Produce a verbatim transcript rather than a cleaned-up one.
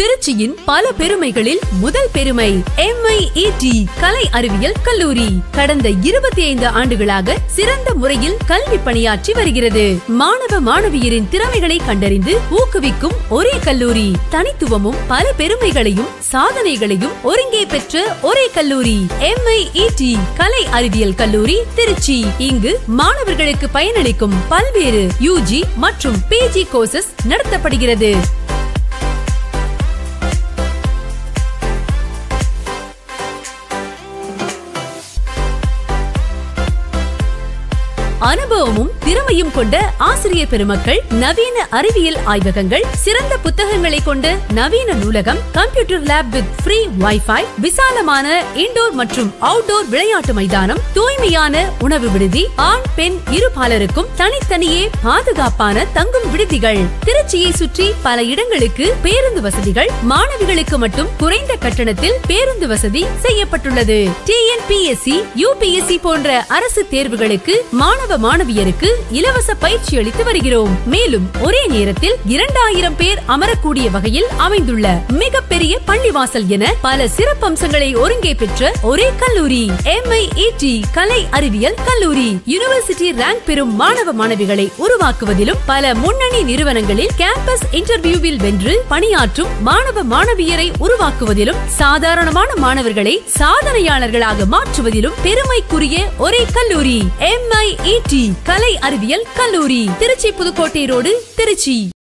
திருச்சியின் பல பெருமைகளில் முதல் பெருமை எம் ஐ இ டி கலை அறிவியல் கல்லூரி கடந்த இருபத்தி ஐந்து ஆண்டுகளாக சிறந்த முறையில் கல்வி பணியாற்றி வருகிறது. மாணவ மாணவியரின் திறமைகளை கண்டறிந்து ஊக்குவிக்கும் ஒரே கல்லூரி. தனித்துவமும் பல பெருமைகளையும் சாதனைகளையும் ஒருங்கே பெற்ற ஒரே கல்லூரி எம் ஐ இ டி கலை அறிவியல் கல்லூரி திருச்சி. இங்கு மாணவர்களுக்கு பயனளிக்கும் பல்வேறு யூ ஜி மற்றும் பி ஜி கோர்சஸ் நடத்தப்படுகிறது. அனுபவமும் திறமையும் கொண்ட ஆசிரியர் பெருமக்கள், நவீன அறிவியல் ஆய்வகங்கள், சிறந்த புத்தகங்களை கொண்ட நவீன நூலகம், computer lab with free wifi, விசாலமான இன்டோர் மற்றும் அவுட்டோர் விளையாட்டு மைதானம், தூய்மையான உணவு விடுதி, ஆண் பெண் இருபாலருக்கும் தனித்தனியே பாதுகாப்பான தங்கும் விடுதிகள். திருச்சியை சுற்றி பல இடங்களுக்கு பேருந்து வசதிகள், மாணவிகளுக்கு மட்டும் குறைந்த கட்டணத்தில் பேருந்து வசதி செய்யப்பட்டுள்ளது. T N P S C, U P S C போன்ற அரசு தேர்வுகளுக்கு மாணவ மாணவியருக்கு இலவச பயிற்சி அளித்து வருகிறோம். மேலும் ஒரே நேரத்தில் இரண்டாயிரம் பேர் அமரக்கூடிய வகையில் அமைந்துள்ள மிகப்பெரிய பள்ளிவாசல் என பல சிறப்பம்சங்களை ஒருங்கே பெற்ற ஒரே கல்லூரி எம் ஐ இ டி கலை அறிவியல் கல்லூரி. யூனிவர்சிட்டி ரேங்க் பெறும் மாணவ மாணவிகளை உருவாக்குவதிலும் பல முன்னணி நிறுவனங்களில் கேம்பஸ் இன்டர்வியூவில் வென்று பணியாற்றும் மாணவ மாணவியரை உருவாக்குவதிலும் சாதாரணமான மாணவர்களை சாதனையாளர்களாக மாற்றுவதிலும் பெருமைக்குரிய ஒரே கல்லூரி எம் ஐ இ டி கலை அறிவியல் கல்லூரி திருச்சி புதுக்கோட்டை ரோடு திருச்சி.